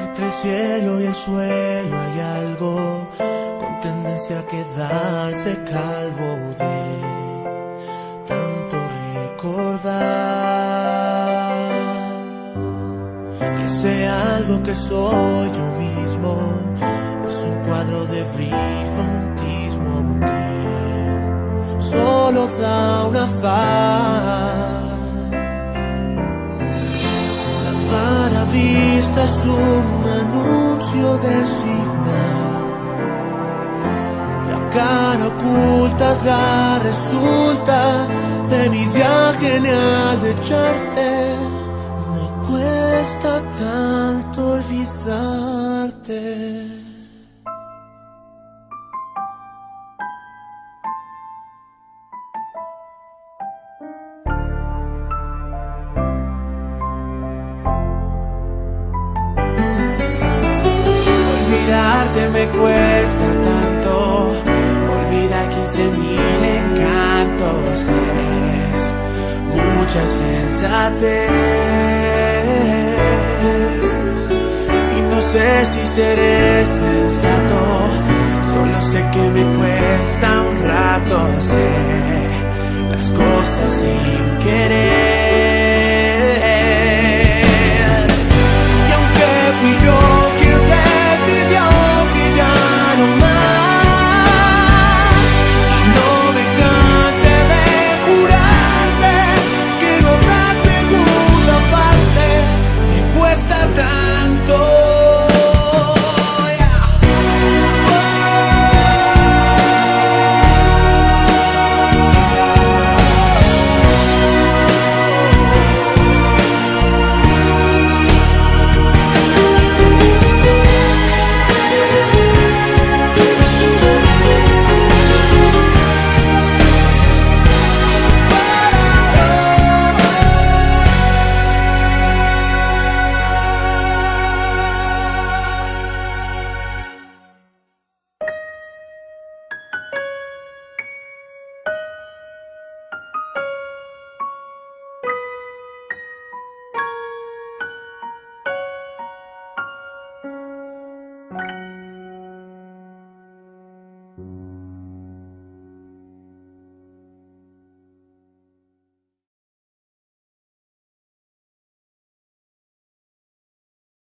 Entre el cielo y el suelo hay algo con tendencia a quedarse calvo de tanto recordar. Y ese algo que soy yo mismo es un cuadro de brillantismo que solo da una faz. La vista es un anuncio de señal, la cara oculta es la resulta de mi idea genial de echarte. Me cuesta tanto olvidarte. Olvidarte me cuesta tanto, olvidar 15.000 encantos es mucha sensatez. Y no sé si seré sensato, solo sé que me cuesta un rato hacer las cosas sin querer.